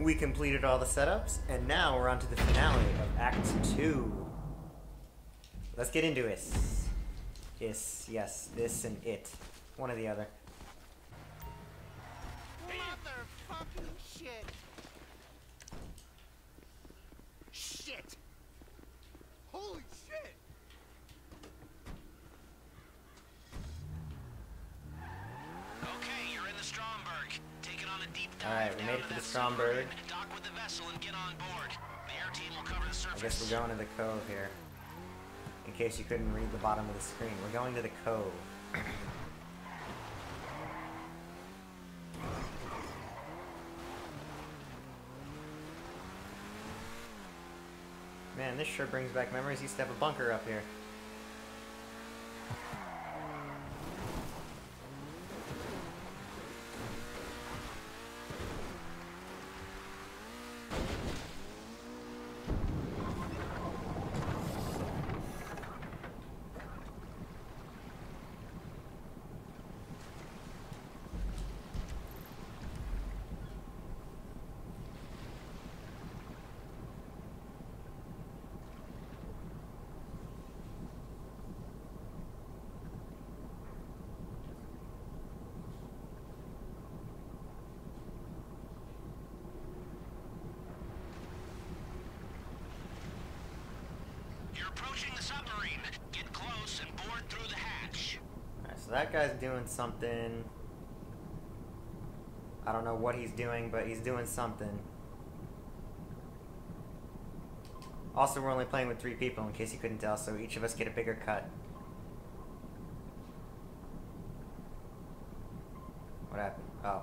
We completed all the setups, and now we're on to the finale of Act 2. Let's get into it. Yes, this and it. One or the other. Motherfucking shit! Shit! Holy shit! Okay, you're in the Stromberg. Take it on a deep dive. Alright, we made it to the Stromberg. Dock with the vessel and get on board. The air team will cover the surface. I guess we're going to the cove here. In case you couldn't read the bottom of the screen, we're going to the cove. Man, this sure brings back memories. Used to have a bunker up here. You're approaching the submarine. Get close and board through the hatch. Alright, so that guy's doing something. I don't know what he's doing, but he's doing something. Also, we're only playing with 3 people, in case you couldn't tell, so each of us get a bigger cut. What happened? Oh.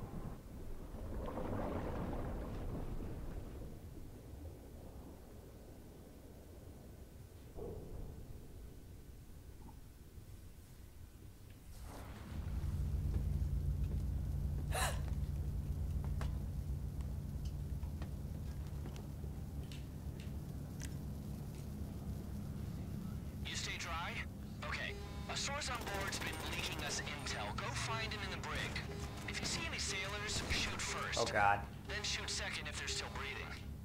You stay dry? Okay. A source on board's been leaking us intel. Go find him in the brig. If you see any sailors, shoot first. Oh god. Then shoot second if they're still breathing.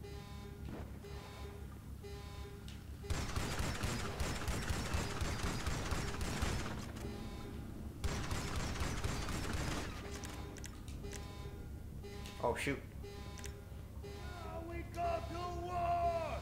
Oh shoot. We go to war!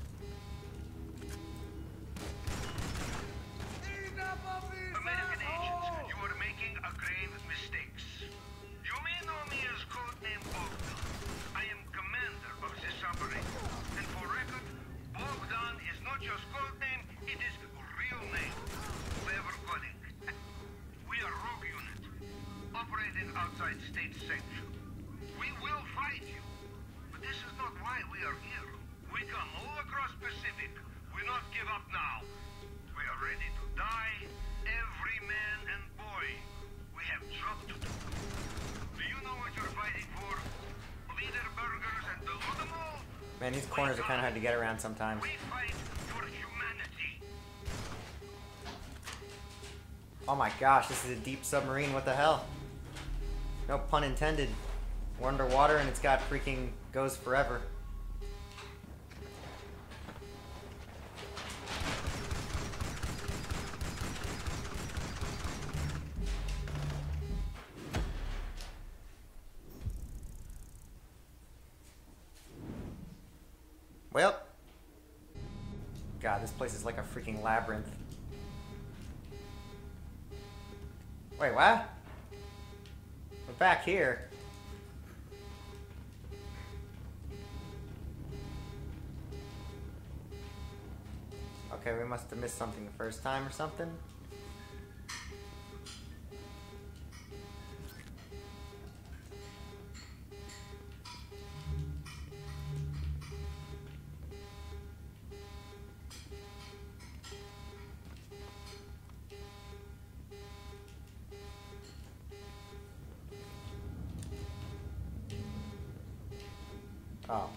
Enough of these American agents, assholes! you are making a grave mistakes. You may know me as codename Bogdan. I am commander of the submarine. And for record, Bogdan is not just codename, it is real name. Clever coding. We are rogue unit, operating outside state sanction. We will fight you, but this is not why we are here. We come all across Pacific. We not give up now. We are ready to die, every man and boy. We have job to do. Do you know what you're fighting for? Leader burgers and the all? Man, these corners are kind of hard to get around sometimes. We fight for humanity. Oh my gosh, this is a deep submarine. What the hell? No pun intended. We're underwater and it's got freaking goes forever. Well. God, this place is like a freaking labyrinth. Wait, what? We're back here. Okay, we must have missed something the first time or something. Oh.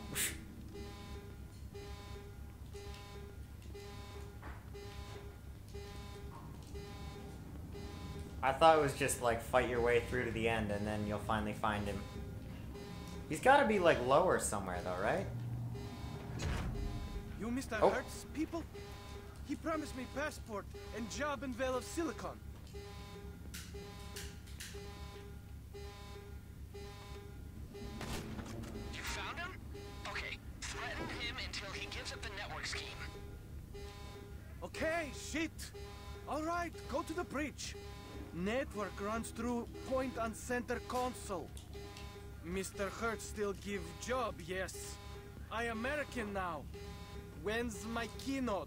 I thought it was just like fight your way through to the end and then you'll finally find him. He's gotta be like lower somewhere though, right? You Mr. Oh. Hertz people? He promised me passport and job in Vale of Silicon. You found him? Okay, threaten him until he gives up the network scheme. Okay, shit. All right, go to the bridge. Network runs through point on center console. Mr. Hertz still give job, yes. I American now. When's my keynote?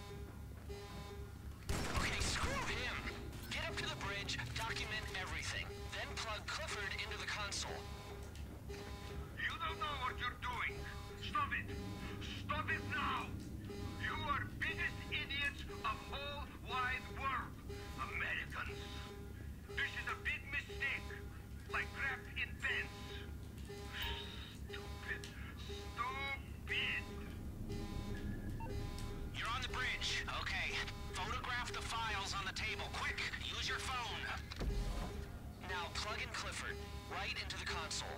Okay, screw him. Get up to the bridge, document everything. Then plug Clifford into the console. You don't know what you're doing. Stop it. Stop it now. You are biggest idiots of whole wide world. Americans. This is a big mistake. Like crap in pens. Stupid. Stupid. You're on the bridge. Okay. Photograph the files on the table. Quick! Use your phone. Now plug in Clifford right into the console.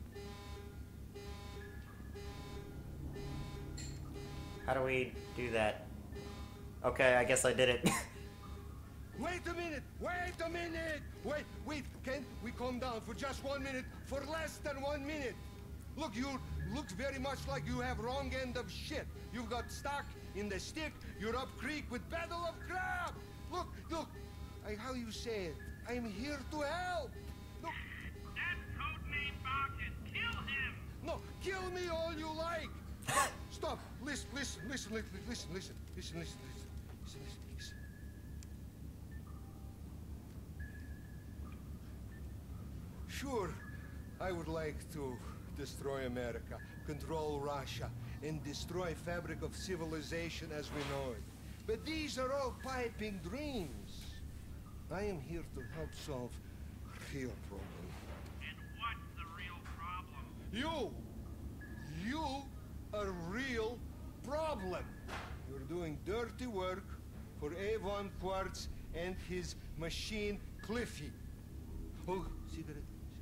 How do we do that? Okay, I guess I did it. Wait a minute! Wait a minute! Wait! Can we calm down for just 1 minute? For less than 1 minute! Look, you look very much like you have wrong end of shit. You've got stuck in the stick. You're up creek with battle of crab. Look! How you say it? I'm here to help. Look, That's codename Bogdan. Kill him. no, kill me all you like. Stop! Listen. Sure, I would like to destroy America, control Russia, and destroy fabric of civilization as we know it. But these are all piping dreams. I am here to help solve real problem. And what's the real problem? You are real problem. You're doing dirty work for Avon Quartz and his machine Cliffy. Oh, cigarette.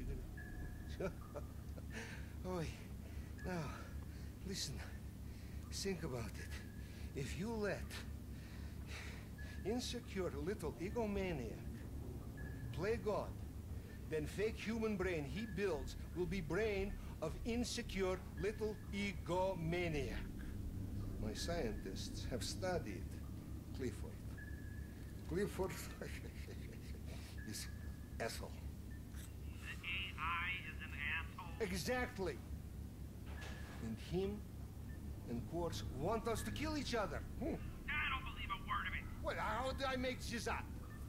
Oh, now, listen. Think about it. If you let insecure little egomaniac play God, then fake human brain he builds will be brain of insecure little egomaniac. My scientists have studied Clifford. Clifford is asshole. The AI is an asshole. Exactly. And him and Quartz want us to kill each other. I don't believe a word of it. What? How did I make this up?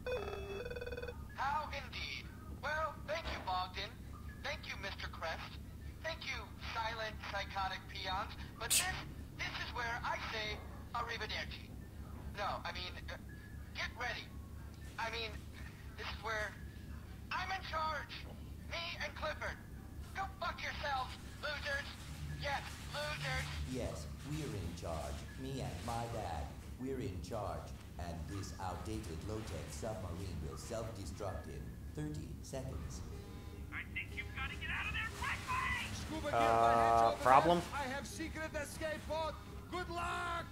How indeed. Well, thank you, Bogdan. Thank you, Mr. Crest. Thank you, silent, psychotic peons. But this is where I say arrivederci. No, I mean, get ready. I mean, this is where I'm in charge. Me and Clifford. Go fuck yourselves, losers. Yes, losers. Yes, we're in charge. Me and my dad, we're in charge. And this outdated low-tech submarine will self-destruct in 30 seconds. I think you've got to get out of there quickly! Scuba gear, my head's over problem? there. I have secret escape pod. Good luck!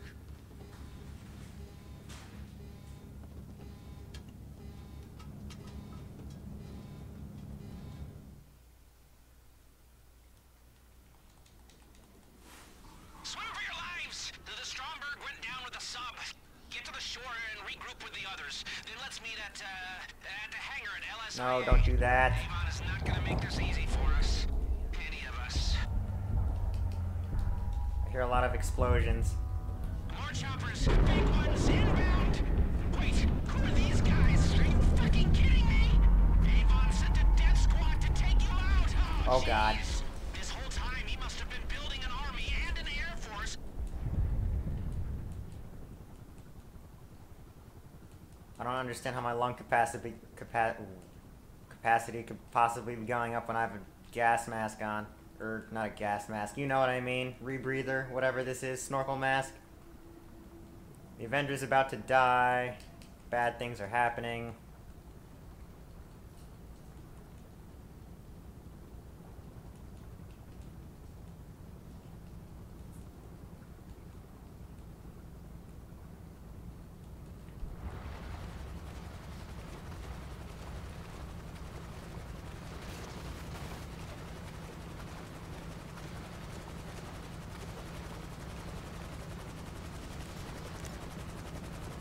Swim for your lives! The Stromberg went down with the sub. Get to the shore and regroup with the others. Then let's meet at the hangar at LSIA. No, don't do that. Avon is not gonna make this easy for us. Any of us. I hear a lot of explosions. More choppers. Big ones inbound. Wait, who are these guys? Are you fucking kidding me? Avon sent a death squad to take you out. Oh, God. jeez. This whole time he must have been building an army and an air force. I don't understand how my lung capacity could possibly be going up when I have a gas mask on. Or, not a gas mask, you know what I mean. Rebreather, whatever this is, snorkel mask. The Avenger's about to die. Bad things are happening.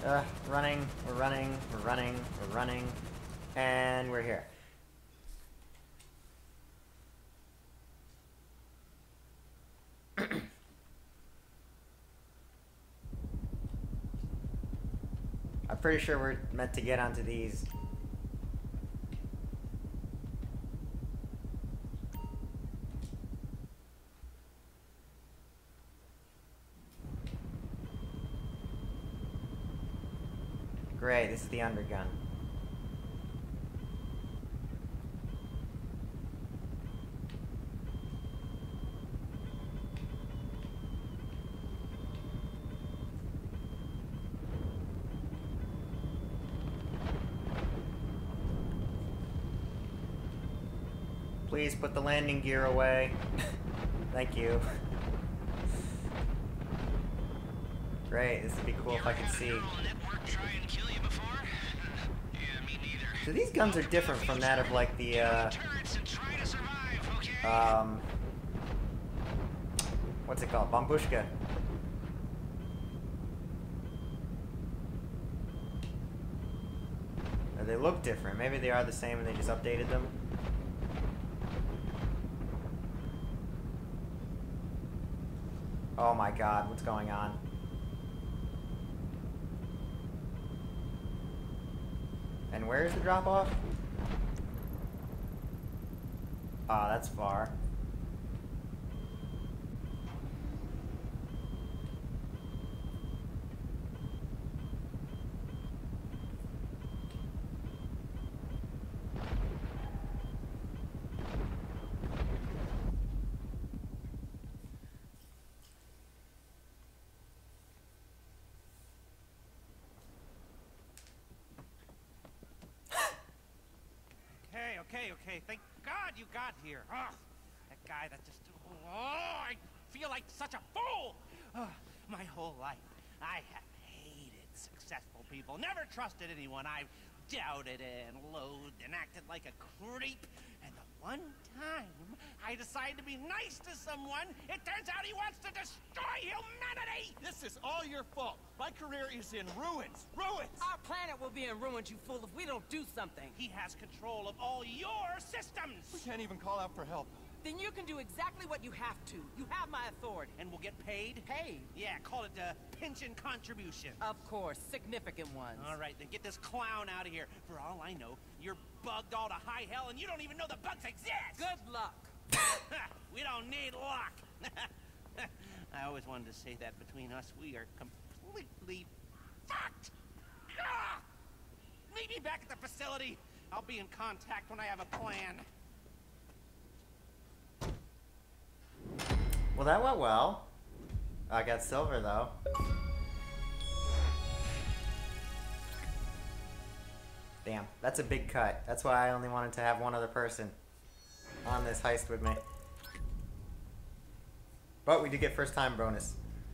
Running, we're running, we're running, we're running, and we're here. I'm pretty sure we're meant to get onto these. Great, this is the undergun. Please put the landing gear away. Thank you. Great, this would be cool if I could see. So these guns are different from that of like the what's it called? Bambushka. Or they look different. Maybe they are the same and they just updated them. Oh my god, what's going on? And where is the drop-off? Ah, that's far. Okay, thank God you got here. Oh, that guy that just... Oh, I feel like such a fool! Oh, my whole life, I have hated successful people. Never trusted anyone. I've doubted and loathed and acted like a creep. And the one time I decide to be nice to someone, it turns out he wants to destroy humanity! This is all your fault. My career is in ruins. Ruins! Our planet will be in ruins, you fool, if we don't do something. He has control of all your systems! We can't even call out for help. Then you can do exactly what you have to. You have my authority. And we'll get paid? Paid? Yeah, call it a pension contribution. Of course, significant ones. All right, then get this clown out of here. For all I know, you're bugged all to high hell and you don't even know the bugs exist! Good luck. We don't need luck. I always wanted to say that between us, we are completely fucked! Ah! Meet me back at the facility. I'll be in contact when I have a plan. Well, that went well. I got silver, though. Damn, that's a big cut. That's why I only wanted to have one other person on this heist with me. But we did get first time bonus.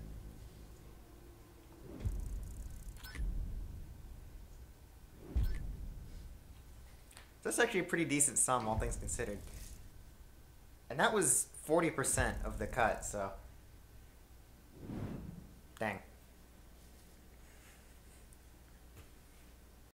That's actually a pretty decent sum, all things considered. And that was 40% of the cut, so